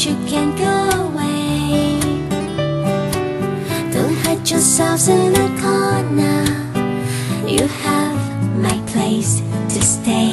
you can't go away. Don't hurt yourselves in a corner. You have my place to stay.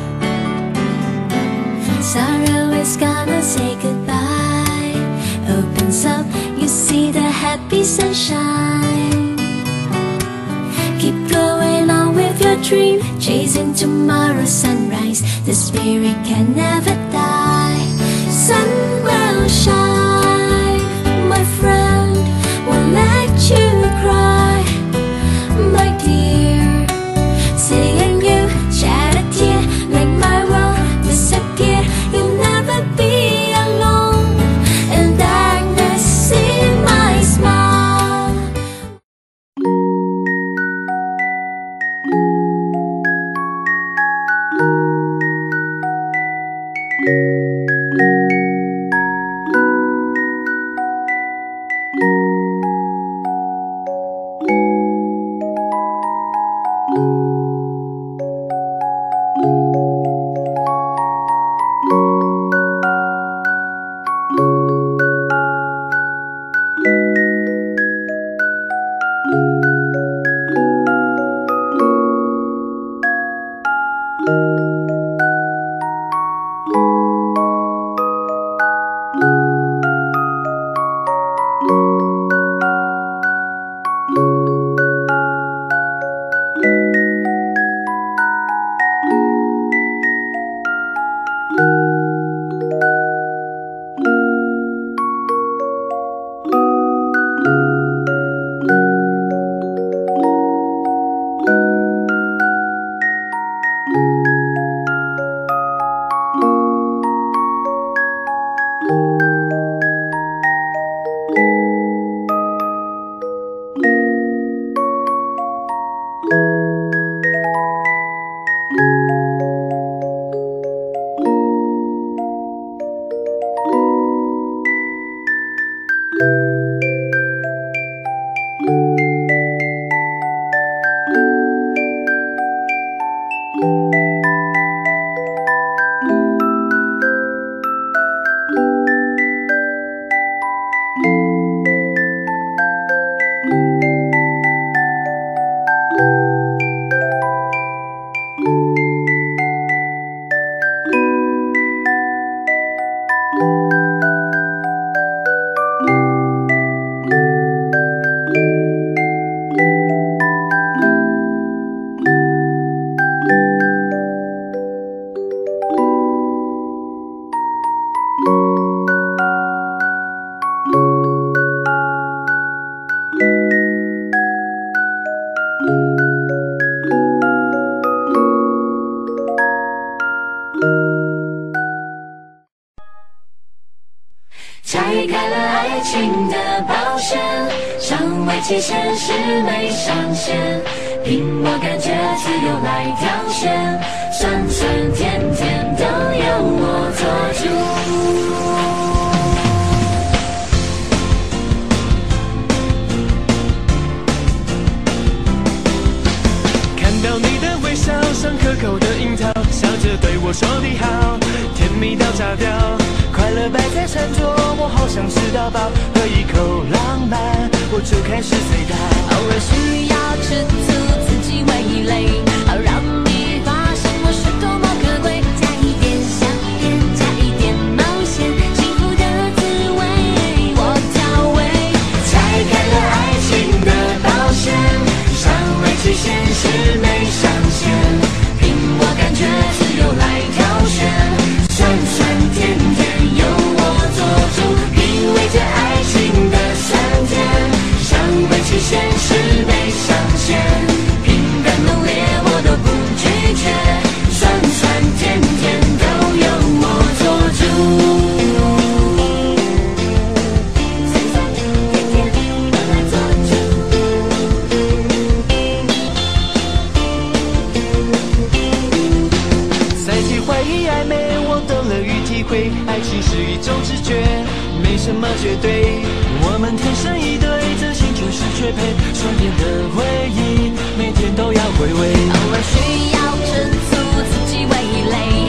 Sorrow is gonna say goodbye. Opens up, you see the happy sunshine. Keep going on with your dream, chasing tomorrow's sunrise. The spirit can never die. Sun will shine, my friend, won't let you cry, my dear. Seeing you shed a tear, make my world disappear. You'll never be alone, and darkness see my smile. 拆开了爱情的保险，尚未期限是没上限，凭我感觉自由来挑选，酸酸甜甜都由我做主。看到你的微笑，像可口的樱桃，笑着对我说你好，甜蜜到炸掉。快乐摆在餐桌，我好想吃到饱，喝一口浪漫，我就开始醉倒。偶尔需要吃醋，自己味蕾，好让你发现我是多么可贵。加一点香烟，加一点冒险，幸福的滋味我调味。拆开了爱情的保险，尚未期限是没上限，凭我感觉自由来挑选，酸酸甜甜。这爱情的酸甜，尚未期限是没上限，平淡浓烈我都不拒绝，酸酸甜甜都由我做主。酸酸甜甜都来做主。赛季怀疑暧昧，我懂了与体会，爱情是一种直觉。没什么绝对，我们天生一对，这心就是绝配。酸甜的回忆，每天都要回味。偶尔需要吃醋，自己味蕾。